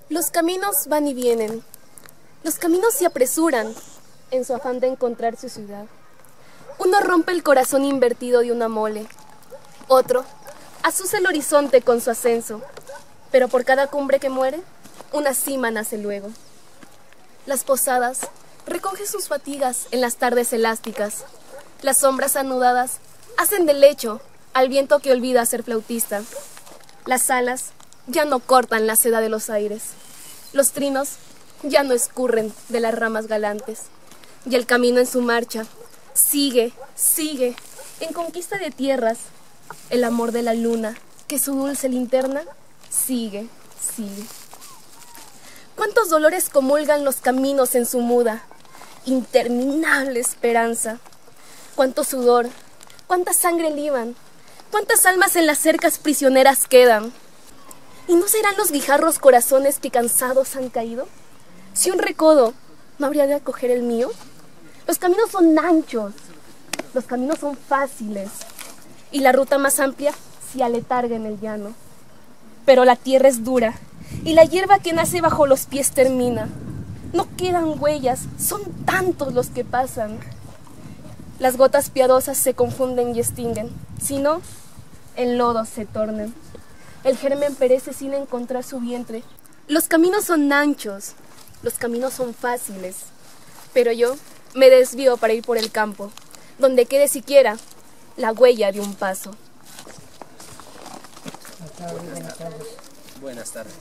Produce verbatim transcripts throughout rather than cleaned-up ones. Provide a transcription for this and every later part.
Los caminos van y vienen. Los caminos se apresuran en su afán de encontrar su ciudad. Uno rompe el corazón invertido de una mole. Otro azuza el horizonte con su ascenso. Pero por cada cumbre que muere, una cima nace luego. Las posadas recogen sus fatigas en las tardes elásticas. Las sombras anudadas hacen del lecho al viento que olvida ser flautista. Las alas ya no cortan la seda de los aires. Los trinos ya no escurren de las ramas galantes. Y el camino en su marcha sigue, sigue, en conquista de tierras. El amor de la luna, que su dulce linterna, sigue, sigue. Cuántos dolores comulgan los caminos en su muda, interminable esperanza. Cuánto sudor, cuánta sangre liban, cuántas almas en las cercas prisioneras quedan. ¿Y no serán los guijarros corazones que cansados han caído? Si un recodo no habría de acoger el mío. Los caminos son anchos, los caminos son fáciles, y la ruta más amplia se aletarga en el llano. Pero la tierra es dura, y la hierba que nace bajo los pies termina. No quedan huellas, son tantos los que pasan. Las gotas piadosas se confunden y extinguen, si no, en lodo se tornan. El germen perece sin encontrar su vientre. Los caminos son anchos, los caminos son fáciles, pero yo me desvío para ir por el campo, donde quede siquiera la huella de un paso. Buenas tardes. Buenas tardes.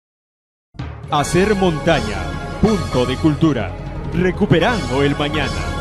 Hacer montaña, punto de cultura, recuperando el mañana.